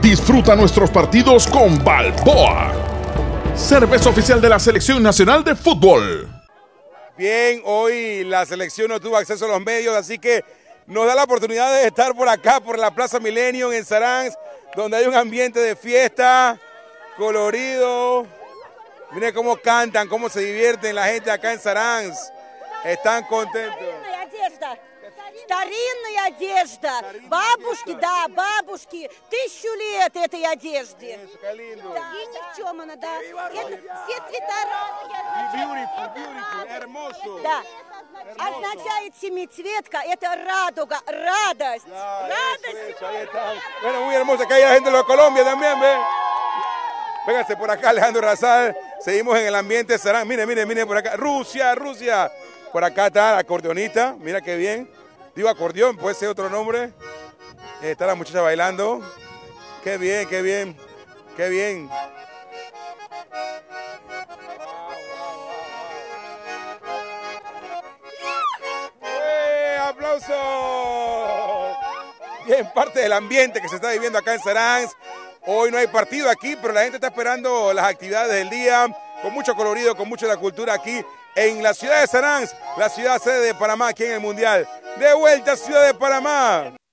Disfruta nuestros partidos con Balboa, cerveza oficial de la Selección Nacional de Fútbol. Bien, hoy la selección no tuvo acceso a los medios, así que nos da la oportunidad de estar por acá, por la Plaza Millennium en Saransk, donde hay un ambiente de fiesta, colorido. Miren cómo cantan, cómo se divierten la gente acá en Saransk. Están contentos. Старинная одежда. Бабушки, да, бабушки. 1000 лет этой одежде. Да, и ни в чем она, да. Все цвета Beautiful, hermoso. да. Означает семицветка, это радуга, радость. Радость. Ahí están. Bueno, muy hermosa, acá hay la gente de Colombia también, ¿ven? Vénganse por acá, Alejandro Razal. Seguimos en el ambiente Saransk. Miren por acá. Rusia. Por acá está la acordeonista, mira qué bien. Digo acordeón, puede ser otro nombre. Está la muchacha bailando. Qué bien. ¡Aplausos! Bien, parte del ambiente que se está viviendo acá en Saransk. Hoy no hay partido aquí, pero la gente está esperando las actividades del día, con mucho colorido, con mucha de la cultura aquí en la ciudad de Saransk, la ciudad sede de Panamá aquí en el Mundial. De vuelta a Ciudad de Panamá.